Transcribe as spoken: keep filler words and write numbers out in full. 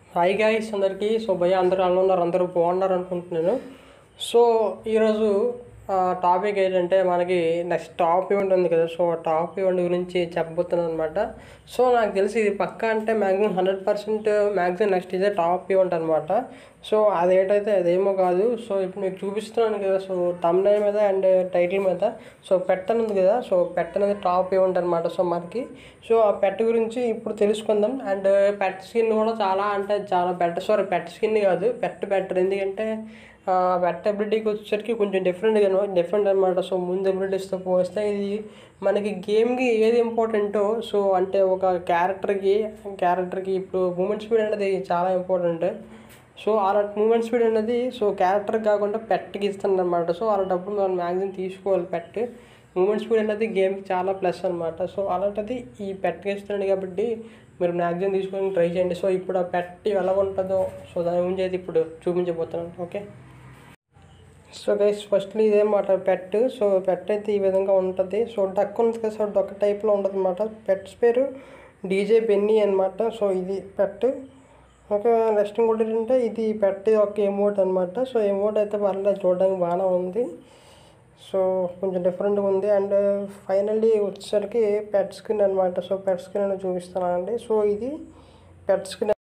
Hi guys అందరికీ. So భయ్య అందరూ అలా ఉన్నారు, అందరూ బాగున్నారు అనుకుంటున్నాను. సో ఈరోజు టాపిక్ ఏంటంటే మనకి నెక్స్ట్ టాప్ ఈవెంట్ ఉంది కదా. సో టాప్ ఈవెంట్ గురించి చెప్పబోతున్నాను అనమాట. సో నాకు తెలిసి ఇది పక్కా అంటే maximum hundred percent maximum next ఇదే టాప్ ఈవెంట్ అనమాట. సో అదేంటైతే అదేమో కాదు. సో ఇప్పుడు మీకు చూపిస్తున్నాను కదా. సో తమ్నైల్ మీద అండ్ టైటిల్ మీద సో పెట్టని ఉంది కదా. సో పెట్ అనేది టాప్ ఈవెంట్ అనమాట. సో మనకి సో ఆ పెట్ గురించి ఇప్పుడు తెలుసుకుందాం. అండ్ పెట్ స్కిన్ కూడా చాలా అంటే చాలా బెటర్. సారీ పెట్ స్కిన్ కాదు, పెట్ బెటర్. ఎందుకంటే పెట్ ఎబిలిటీకి వచ్చేసరికి కొంచెం డిఫరెంట్గా డిఫరెంట్ అనమాట. సో ముందు ఎబిలిటీస్తో పోస్తే ఇది మనకి గేమ్కి ఏది ఇంపార్టెంటో సో అంటే ఒక క్యారెక్టర్కి క్యారెక్టర్కి ఇప్పుడు మూమెంట్ స్పీడ్ అనేది చాలా ఇంపార్టెంట్. సో అలాంటి మూమెంట్ స్పీడ్ అనేది సో క్యారెక్టర్కి కాకుండా పెట్కి ఇస్తుంది అనమాట. సో అలాంటప్పుడు మనం మ్యాక్సిమం తీసుకోవాలి. పెట్ మూమెంట్ స్పీడ్ అనేది గేమ్కి చాలా ప్లస్ అనమాట. సో అలాంటిది ఈ పెట్కి ఇస్తున్నాడు కాబట్టి మీరు మ్యాక్సిమం తీసుకొని ట్రై చేయండి. సో ఇప్పుడు ఆ పెట్ ఎలా ఉంటుందో సో దాని గురించి అయితే ఇప్పుడు చూపించబోతున్నాను. ఓకే. సో గైస్ ఫస్ట్లీ ఇదేమాట పెట్. సో పెట్ అయితే ఈ విధంగా ఉంటుంది. సో డక్ ఉంది కదా. సో డక్ టైప్లో ఉంటుంది అనమాట. పెట్స్ పేరు డీజే బెన్నీ అనమాట. సో ఇది పెట్. ఓకే. నెక్స్ట్ ఇంకోటి ఏంటంటే ఇది పెట్ ఒక ఎమోట్ అనమాట. సో ఎమోట్ అయితే పర్లేదు, చూడడానికి బాగానే ఉంది. సో కొంచెం డిఫరెంట్గా ఉంది. అండ్ ఫైనల్లీ వచ్చేసరికి పెట్ స్కిన్ అనమాట. సో పెట్ స్కిన్ అని చూపిస్తానండి. సో ఇది పెట్ స్కిన్.